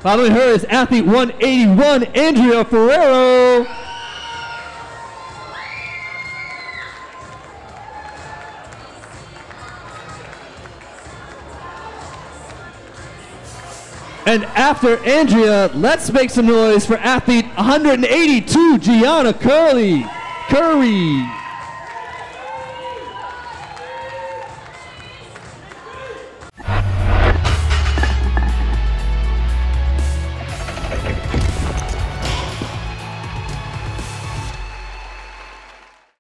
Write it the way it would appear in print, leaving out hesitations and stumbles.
Following her is athlete 181, Andrea Forero. And after Andrea, let's make some noise for athlete 182, Gianna Curry.